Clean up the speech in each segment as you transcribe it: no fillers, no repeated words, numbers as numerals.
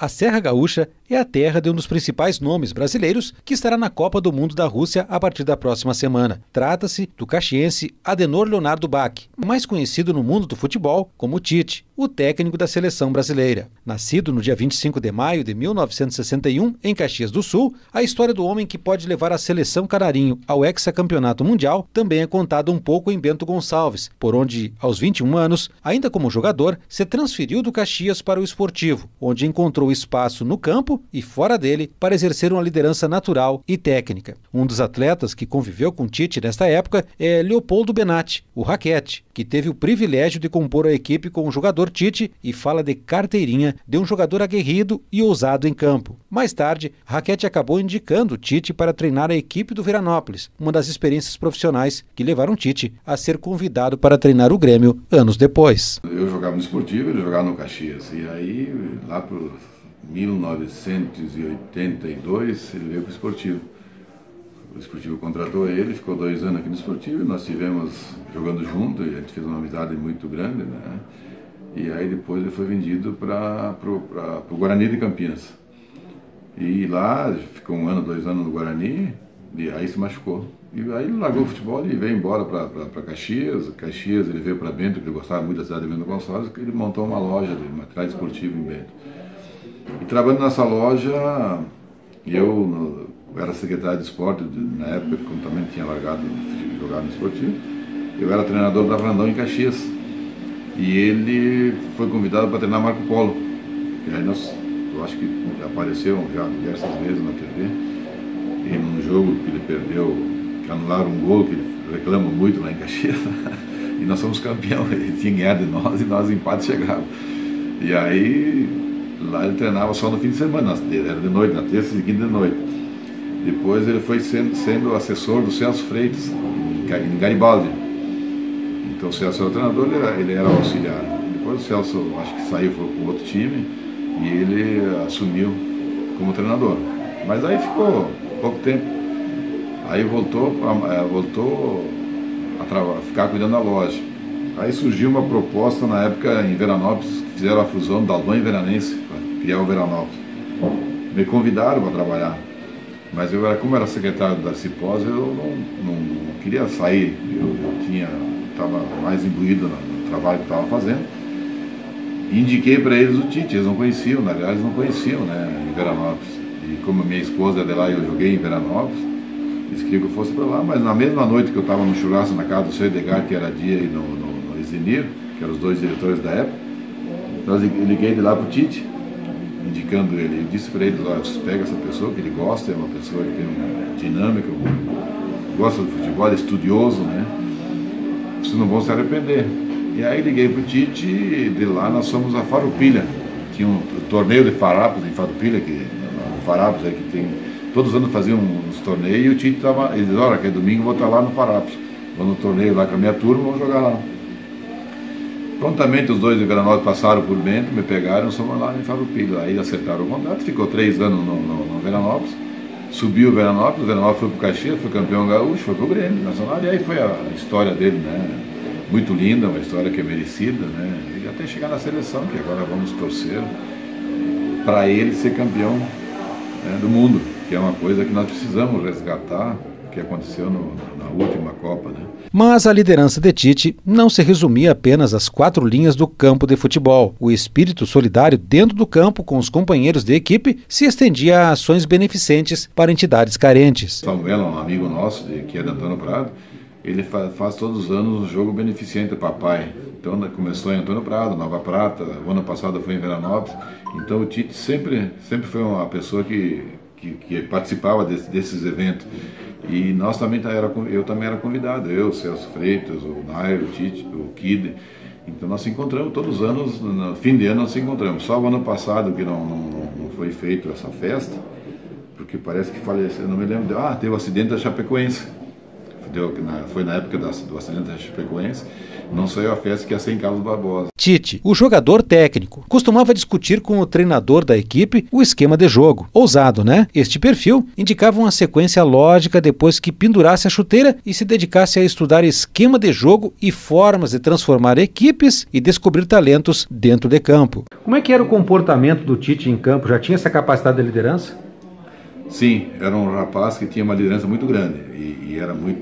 A Serra Gaúcha é a terra de um dos principais nomes brasileiros que estará na Copa do Mundo da Rússia a partir da próxima semana. Trata-se do caxiense Adenor Leonardo Bach, mais conhecido no mundo do futebol como Tite, o técnico da seleção brasileira. Nascido no dia 25 de maio de 1961, em Caxias do Sul, a história do homem que pode levar a seleção canarinho ao hexacampeonato mundial também é contada um pouco em Bento Gonçalves, por onde, aos 21 anos, ainda como jogador, se transferiu do Caxias para o Esportivo, onde encontrou espaço no campo e fora dele para exercer uma liderança natural e técnica. Um dos atletas que conviveu com Tite nesta época é Leopoldo Benatti, o Raquete, que teve o privilégio de compor a equipe com o jogador Tite e fala de carteirinha de um jogador aguerrido e ousado em campo. Mais tarde, Raquete acabou indicando Tite para treinar a equipe do Veranópolis, uma das experiências profissionais que levaram Tite a ser convidado para treinar o Grêmio anos depois. Eu jogava no Esportivo, ele jogava no Caxias, e aí lá por 1982 ele veio para o Esportivo. O Esportivo contratou ele, ficou 2 anos aqui no Esportivo, e nós estivemos jogando junto, e a gente fez uma amizade muito grande, né? E aí depois ele foi vendido para o Guarani de Campinas. E lá ficou 1 ano, 2 anos no Guarani, e aí se machucou. E aí ele largou o futebol e veio embora para Caxias. Caxias ele veio para Bento, que ele gostava muito da cidade de Bento Gonçalves, que ele montou uma loja de material esportivo em Bento. E trabalhando nessa loja, eu era secretário de esporte na época, quando também tinha largado de jogar no Esportivo. Eu era treinador da Brandão em Caxias. E ele foi convidado para treinar Marco Polo. E aí eu acho que apareceu já diversas vezes na TV. E num jogo que ele perdeu, que anularam um gol, que ele reclama muito lá em Caxias. E nós somos campeão, ele tinha ganhado de nós e nós empate chegava. E aí lá ele treinava só no fim de semana, era de noite, na terça e quinta de noite. Depois ele foi sendo assessor do Celso Freitas, em Garibaldi. Então o Celso era o treinador, ele era o auxiliar. Depois o Celso, acho que saiu, foi para outro time, e ele assumiu como treinador. Mas aí ficou pouco tempo. Aí voltou a ficar cuidando da loja. Aí surgiu uma proposta na época em Veranópolis, que fizeram a fusão da Albã e Veranense, para criar o Veranópolis. Me convidaram para trabalhar, mas como era secretário da Cipós, eu não queria sair, eu estava mais imbuído no trabalho que estava fazendo. E indiquei para eles o Tite, eles não conheciam, na verdade eles não conheciam, né, em Veranópolis. E como minha esposa é de lá e eu joguei em Veranópolis, eles queriam que eu fosse para lá, mas na mesma noite que eu estava no churrasco na casa do seu Edgar, que era dia, e no Isenir, que eram os 2 diretores da época, eu liguei de lá para o Tite, indicando ele. Eu disse para eles: olha, você pega essa pessoa que ele gosta, é uma pessoa que tem uma dinâmica, gosta do futebol, é estudioso, né? Vocês não vão se arrepender. E aí liguei para o Tite, e de lá nós fomos a Farroupilha. Tinha um torneio de farrapos em Farroupilha, farrapos que tem, todos os anos faziam uns torneios, e o Tite estava, ele disse: olha, que é domingo eu vou estar lá no Farrapos, vou no torneio lá com a minha turma, vamos jogar lá. Prontamente os 2 de Veranópolis passaram por Bento, me pegaram, fomos lá em Farroupilha. Aí acertaram o contrato, ficou 3 anos no Veranópolis, subiu o Veranópolis foi para o Caxias, foi campeão gaúcho, foi para o Grêmio Nacional, e aí foi a história dele, né? Muito linda, uma história que é merecida, né? E até chegar na seleção, que agora vamos torcer para ele ser campeão, né, do mundo, que é uma coisa que nós precisamos resgatar, que aconteceu na última Copa, né? Mas a liderança de Tite não se resumia apenas às 4 linhas do campo de futebol. O espírito solidário dentro do campo com os companheiros de equipe se estendia a ações beneficentes para entidades carentes. Samuel é um amigo nosso, que é de Antônio Prado, ele faz todos os anos um jogo beneficente papai. Então começou em Antônio Prado, Nova Prata, o ano passado foi em Veranópolis. Então o Tite sempre foi uma pessoa que participava desses eventos. E nós também eu também era convidado, eu, Celso Freitas, o Nair, o Tite, o Kid. Então nós se encontramos todos os anos, no fim de ano nós se encontramos. Só o ano passado que não foi feito essa festa, porque parece que faleceu, não me lembro, teve o acidente da Chapecoense. foi na época do acidente da Chapecoense, não saiu a festa que ia ser em Carlos Barbosa. Tite, o jogador técnico, costumava discutir com o treinador da equipe o esquema de jogo. Ousado, né? Este perfil indicava uma sequência lógica depois que pendurasse a chuteira e se dedicasse a estudar esquema de jogo e formas de transformar equipes e descobrir talentos dentro de campo. Como é que era o comportamento do Tite em campo? Já tinha essa capacidade de liderança? Sim, era um rapaz que tinha uma liderança muito grande e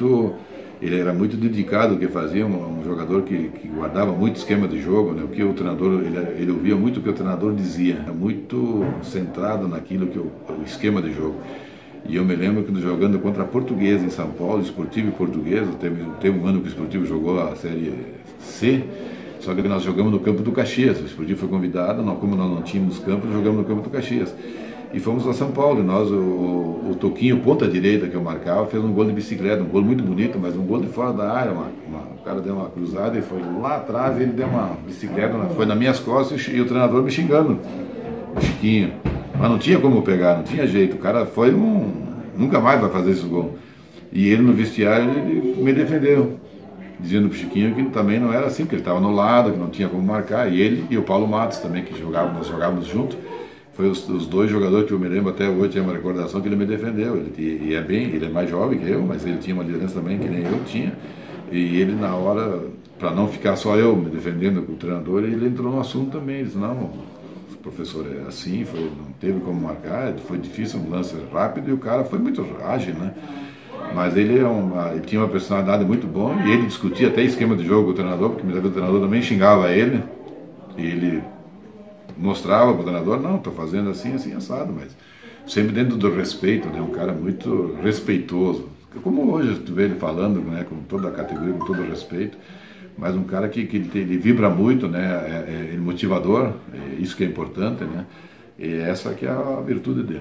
ele era muito dedicado ao que fazia, um jogador que guardava muito esquema de jogo, né? O que o treinador, ele ouvia muito o que o treinador dizia, era muito centrado naquilo que o esquema de jogo. E eu me lembro que jogando contra a Portuguesa em São Paulo, Esportivo e Portuguesa, teve um ano que o Esportivo jogou a Série C, só que nós jogamos no campo do Caxias. O Esportivo foi convidado, como nós não tínhamos campo, jogamos no campo do Caxias. E fomos a São Paulo, e nós, o Toquinho, ponta direita que eu marcava, fez um gol de bicicleta, um gol muito bonito, mas um gol de fora da área. O cara deu uma cruzada e foi lá atrás, ele deu uma bicicleta, foi nas minhas costas e o treinador me xingando, o Chiquinho. Mas não tinha como pegar, não tinha jeito, o cara foi nunca mais vai fazer esse gol. E ele no vestiário, ele me defendeu, dizendo pro Chiquinho que também não era assim, que ele estava no lado, que não tinha como marcar, e ele e o Paulo Matos também, que nós jogávamos juntos. Foi os dois jogadores que eu me lembro até hoje, tinha uma recordação que ele me defendeu. Ele é mais jovem que eu, mas ele tinha uma liderança também que nem eu tinha. E ele, na hora, para não ficar só eu me defendendo com o treinador, ele entrou no assunto também. Ele disse, não, o professor é assim, não teve como marcar, foi difícil, um lance rápido, e o cara foi muito ágil, né? Mas ele tinha uma personalidade muito boa, e ele discutia até esquema de jogo com o treinador, porque muitas vezes o treinador também xingava ele, e ele mostrava para o treinador, não, estou fazendo assim, assim, assado, mas sempre dentro do respeito, né? Um cara muito respeitoso, como hoje tu vê ele falando, né? Com toda a categoria, com todo o respeito, mas um cara que ele vibra muito, né? Ele motivador, isso que é importante, né? E essa que é a virtude dele.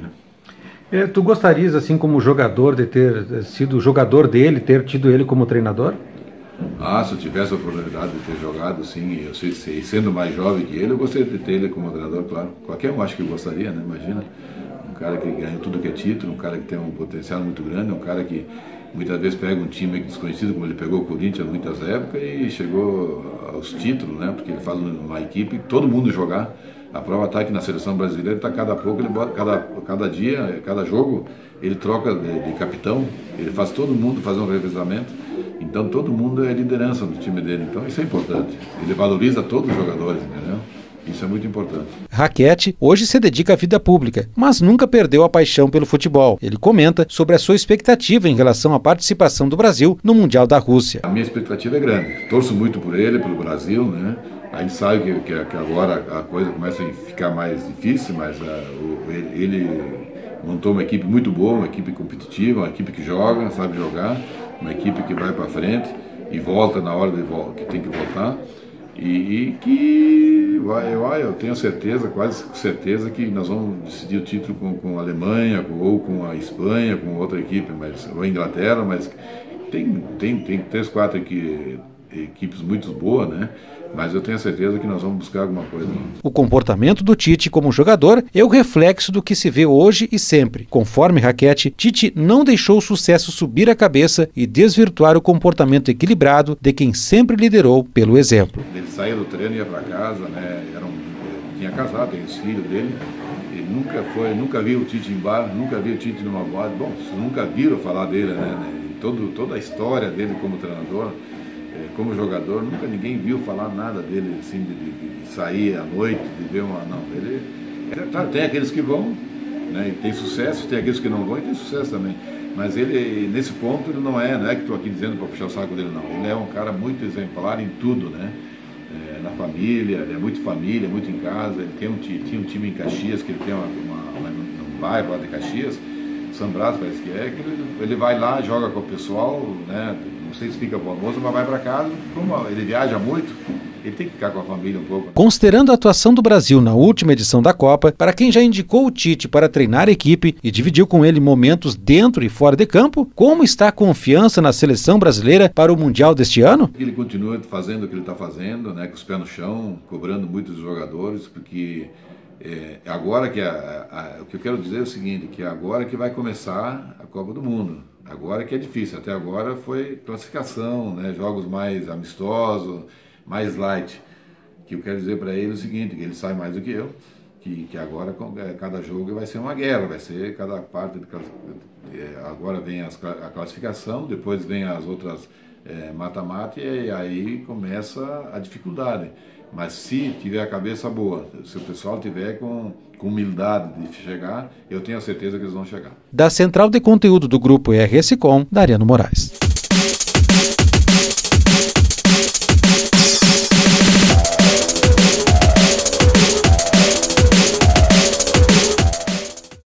Tu gostarias, assim como jogador, de ter sido jogador dele, ter tido ele como treinador? Se eu tivesse a oportunidade de ter jogado, sim, eu sendo mais jovem que ele, eu gostaria de ter ele como treinador, claro. Qualquer um acho que gostaria, né? Imagina, um cara que ganhou tudo que é título, um cara que tem um potencial muito grande, um cara que muitas vezes pega um time desconhecido, como ele pegou o Corinthians em muitas épocas, e chegou aos títulos, né? Porque ele faz uma equipe, todo mundo jogar. A prova está que na seleção brasileira, cada pouco, ele bota, cada dia, cada jogo, ele troca de capitão, ele faz todo mundo fazer um revezamento. Então todo mundo é liderança do time dele, então isso é importante. Ele valoriza todos os jogadores, entendeu? Isso é muito importante. Raquete hoje se dedica à vida pública, mas nunca perdeu a paixão pelo futebol. Ele comenta sobre a sua expectativa em relação à participação do Brasil no Mundial da Rússia. A minha expectativa é grande. Torço muito por ele, pelo Brasil, né? A gente sabe que agora a coisa começa a ficar mais difícil, mas ele montou uma equipe muito boa, uma equipe competitiva, uma equipe que joga, sabe jogar, uma equipe que vai para frente e volta na hora que tem que voltar. E que eu tenho certeza, quase certeza, que nós vamos decidir o título com a Alemanha, ou com a Espanha, com outra equipe, ou a Inglaterra, mas tem 3, 4 equipes muito boas, né? Mas eu tenho certeza que nós vamos buscar alguma coisa. O comportamento do Tite como jogador é o reflexo do que se vê hoje e sempre. Conforme Raquete, Tite não deixou o sucesso subir a cabeça e desvirtuar o comportamento equilibrado de quem sempre liderou pelo exemplo. Ele saía do treino e ia para casa, né? Tinha casado, tem os filhos dele. Ele nunca viu o Tite em bar, nunca viu o Tite numa boate. Bom, vocês nunca viram falar dele, né? Toda a história dele como treinador, como jogador, nunca ninguém viu falar nada dele, assim, de sair à noite, de ver uma... Não, ele... Claro, tem aqueles que vão, né, e tem sucesso, tem aqueles que não vão e tem sucesso também. Mas ele, nesse ponto, ele não é que estou aqui dizendo para puxar o saco dele, não. Ele é um cara muito exemplar em tudo, né? Na família, ele é muito em casa, ele tinha um time em Caxias, que ele tem um bairro lá de Caxias, São Brás parece que ele vai lá, joga com o pessoal, né? Não sei se fica pro almoço, mas vai para casa. Como ele viaja muito, ele tem que ficar com a família um pouco. Considerando a atuação do Brasil na última edição da Copa, para quem já indicou o Tite para treinar a equipe e dividiu com ele momentos dentro e fora de campo, como está a confiança na seleção brasileira para o Mundial deste ano? Ele continua fazendo o que ele está fazendo, né, com os pés no chão, cobrando muitos jogadores, porque Agora que o que eu quero dizer é o seguinte, que agora que vai começar a Copa do Mundo. Agora que é difícil, até agora foi classificação, né? Jogos mais amistosos, mais light. Que eu quero dizer para ele é o seguinte, que ele sabe mais do que eu, que agora cada jogo vai ser uma guerra, vai ser cada parte, agora vem a classificação, depois vem as outras mata-mata e aí começa a dificuldade. Mas se tiver a cabeça boa, se o pessoal tiver com humildade de chegar, eu tenho a certeza que eles vão chegar. Da Central de Conteúdo do Grupo RS Com, Dariano Moraes.